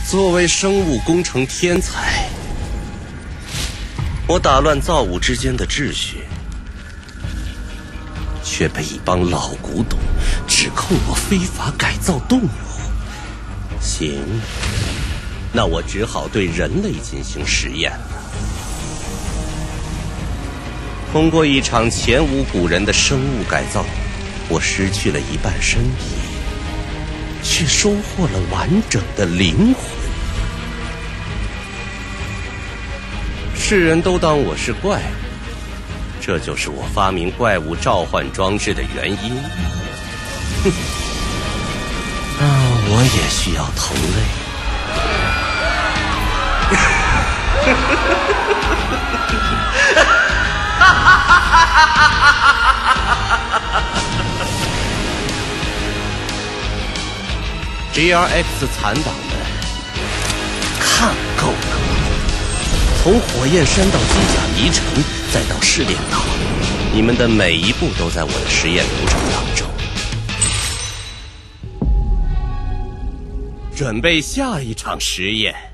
作为生物工程天才，我打乱造物之间的秩序，却被一帮老古董指控我非法改造动物。行，那我只好对人类进行实验了。通过一场前无古人的生物改造，我失去了一半身体，却收获了完整的灵魂。世人都当我是怪物，这就是我发明怪物召唤装置的原因。哼，我也需要同类。GRX 残党们，看够了！从火焰山到机甲迷城，再到试炼岛，你们的每一步都在我的实验流程当中。准备下一场实验。